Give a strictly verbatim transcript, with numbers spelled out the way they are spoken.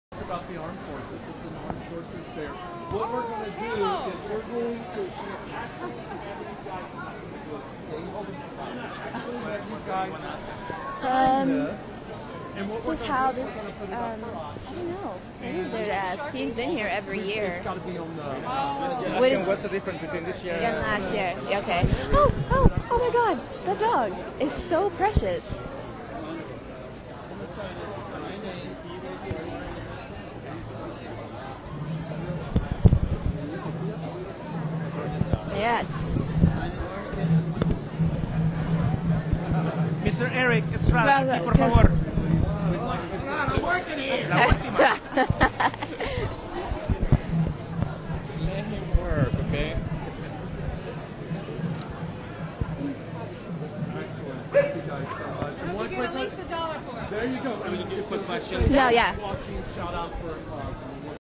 About the armed forces, it's an armed forces fair. What we're going to do is we're going to actually have you guys actually have you guys sign Um, this. And what just how this, um, I don't know. What is it as? He's been here every year. It's got to be on the. Just What asking is- what's the difference between this year And last year. Okay. Oh, oh, oh my God. The dog is so precious. Yes. Mister Erik Estrada, Well, aquí, por because- favor. I'm working here. La última. Let him work, okay? Excellent. Thank you guys so much. And one Get quick at least a dollar for it. There you go. I mean, Quick question. No, yeah. Watching, shout out for. Uh,